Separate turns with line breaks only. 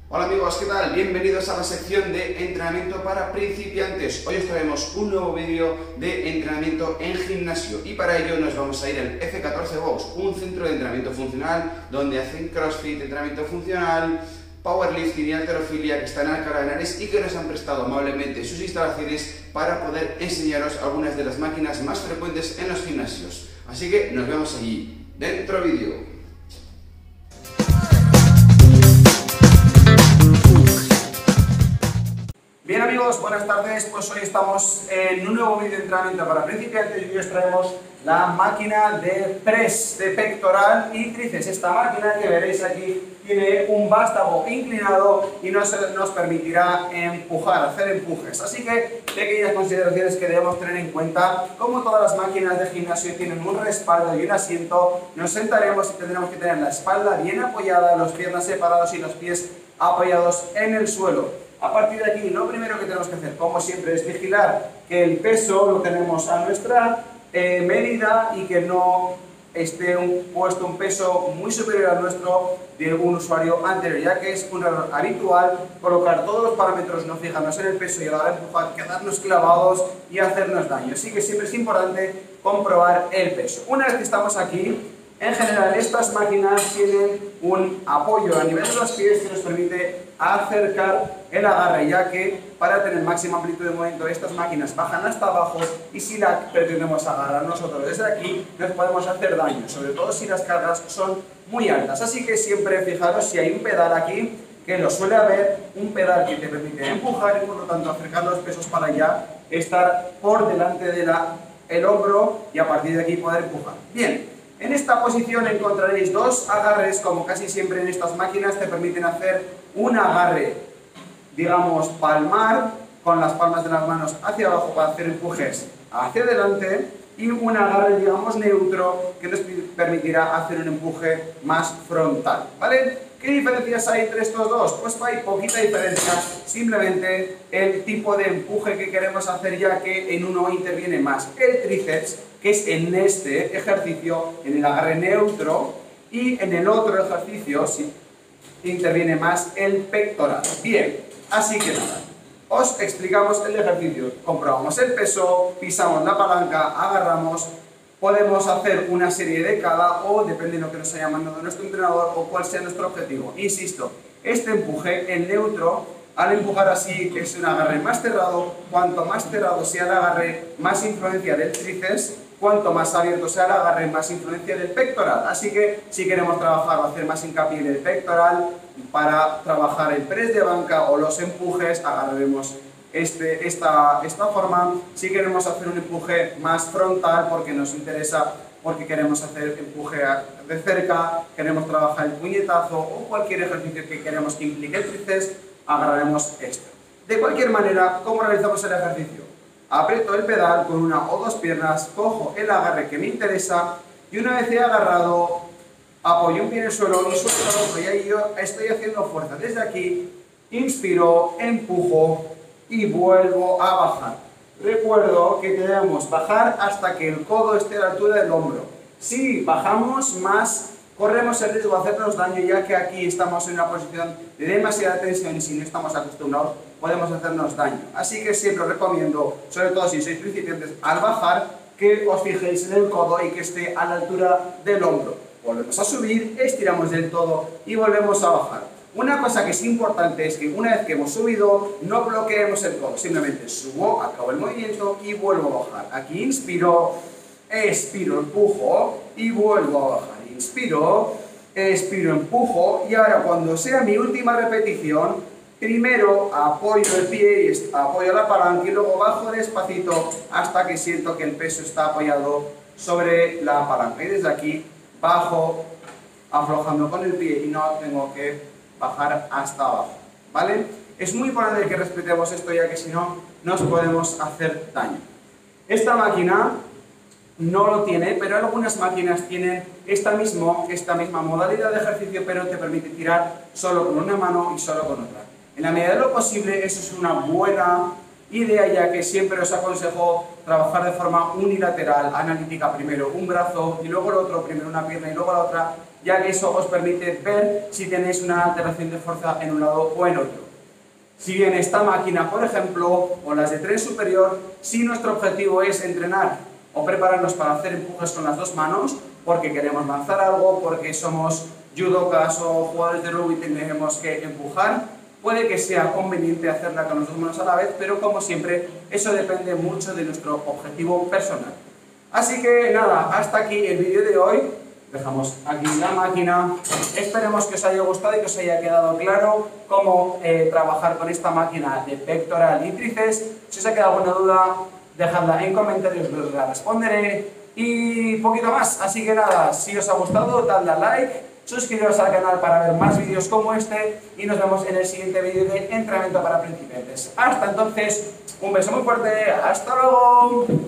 Hola amigos, ¿qué tal? Bienvenidos a la sección de entrenamiento para principiantes. Hoy os traemos un nuevo vídeo de entrenamiento en gimnasio y para ello nos vamos a ir al F14 Box, un centro de entrenamiento funcional donde hacen crossfit, entrenamiento funcional, powerlifting y halterofilia, que están en Alcalá de Henares y que nos han prestado amablemente sus instalaciones para poder enseñaros algunas de las máquinas más frecuentes en los gimnasios. Así que nos vemos allí. Dentro vídeo. Bien amigos, buenas tardes, pues hoy estamos en un nuevo vídeo de entrenamiento para principiantes y hoy os traemos la máquina de press de pectoral y tríceps. Esta máquina que veréis aquí tiene un vástago inclinado y nos permitirá empujar, hacer empujes. Así que pequeñas consideraciones que debemos tener en cuenta. Como todas las máquinas de gimnasio tienen un respaldo y un asiento, nos sentaremos y tendremos que tener la espalda bien apoyada, las piernas separadas y los pies apoyados en el suelo. A partir de aquí, lo primero que tenemos que hacer, como siempre, es vigilar que el peso lo tenemos a nuestra medida y que no esté puesto un peso muy superior al nuestro de un usuario anterior, ya que es un error habitual colocar todos los parámetros, no fijarnos en el peso y a la hora de empujar, quedarnos clavados y hacernos daño. Así que siempre es importante comprobar el peso. Una vez que estamos aquí, en general, estas máquinas tienen un apoyo a nivel de los pies que nos permite acercar el agarre, ya que para tener máxima amplitud de movimiento estas máquinas bajan hasta abajo y si la pretendemos agarrar nosotros desde aquí nos podemos hacer daño, sobre todo si las cargas son muy altas. Así que siempre fijaros si hay un pedal aquí, que lo suele haber, un pedal que te permite empujar y por lo tanto acercar los pesos para allá, estar por delante del hombro y a partir de aquí poder empujar. Bien. En esta posición encontraréis dos agarres, como casi siempre en estas máquinas te permiten hacer un agarre, digamos, palmar, con las palmas de las manos hacia abajo para hacer empujes hacia adelante, y un agarre, digamos, neutro, que nos permitirá hacer un empuje más frontal, ¿vale? ¿Qué diferencias hay entre estos dos? Pues hay poquita diferencia, simplemente el tipo de empuje que queremos hacer, ya que en uno interviene más el tríceps, que es en este ejercicio, en el agarre neutro, y en el otro ejercicio sí, interviene más el pectoral. Bien, así que nada, os explicamos el ejercicio. Comprobamos el peso, pisamos la palanca, agarramos. Podemos hacer una serie de cada o depende de lo que nos haya mandado nuestro entrenador o cuál sea nuestro objetivo. Insisto, este empuje en neutro, al empujar así, que es un agarre más cerrado, cuanto más cerrado sea el agarre, más influencia del tríceps, cuanto más abierto sea el agarre, más influencia del pectoral. Así que si queremos trabajar o hacer más hincapié en el pectoral, para trabajar el press de banca o los empujes, agarraremos esta forma. Si queremos hacer un empuje más frontal porque nos interesa, porque queremos hacer empuje de cerca, queremos trabajar el puñetazo o cualquier ejercicio que queremos que implique el tríceps, agarraremos esto. De cualquier manera, ¿cómo realizamos el ejercicio? Aprieto el pedal con una o dos piernas, cojo el agarre que me interesa y una vez he agarrado, apoyo un pie en el suelo y suelto el otro y ahí yo estoy haciendo fuerza. Desde aquí, inspiro, empujo y vuelvo a bajar. Recuerdo que debemos bajar hasta que el codo esté a la altura del hombro. Si bajamos más, corremos el riesgo de hacernos daño, ya que aquí estamos en una posición de demasiada tensión y si no estamos acostumbrados podemos hacernos daño. Así que siempre os recomiendo, sobre todo si sois principiantes, al bajar, que os fijéis en el codo y que esté a la altura del hombro. Volvemos a subir, estiramos del todo y volvemos a bajar. Una cosa que es importante es que una vez que hemos subido, no bloqueemos el codo, simplemente subo, acabo el movimiento y vuelvo a bajar. Aquí inspiro, expiro, empujo y vuelvo a bajar. Inspiro, expiro, empujo y ahora cuando sea mi última repetición, primero apoyo el pie y apoyo la palanca y luego bajo despacito hasta que siento que el peso está apoyado sobre la palanca. Y desde aquí bajo aflojando con el pie y no tengo que bajar hasta abajo, ¿vale? Es muy importante que respetemos esto, ya que si no nos podemos hacer daño. Esta máquina no lo tiene, pero algunas máquinas tienen esta misma modalidad de ejercicio, pero te permite tirar solo con una mano y solo con otra. En la medida de lo posible, eso es una buena idea, ya que siempre os aconsejo trabajar de forma unilateral, analítica, primero un brazo y luego el otro, primero una pierna y luego la otra, ya que eso os permite ver si tenéis una alteración de fuerza en un lado o en otro. Si bien esta máquina, por ejemplo, o las de tren superior, si nuestro objetivo es entrenar o prepararnos para hacer empujes con las dos manos, porque queremos lanzar algo, porque somos judokas o jugadores de rugby y tenemos que empujar, puede que sea conveniente hacerla con las dos manos a la vez, pero como siempre, eso depende mucho de nuestro objetivo personal. Así que nada, hasta aquí el vídeo de hoy. Dejamos aquí la máquina. Esperemos que os haya gustado y que os haya quedado claro cómo trabajar con esta máquina de pectoral y tríceps. Si os ha quedado alguna duda, dejadla en comentarios, os la responderé y poquito más. Así que nada, si os ha gustado, dadle a like, suscribiros al canal para ver más vídeos como este y nos vemos en el siguiente vídeo de entrenamiento para principiantes. Hasta entonces, un beso muy fuerte, hasta luego.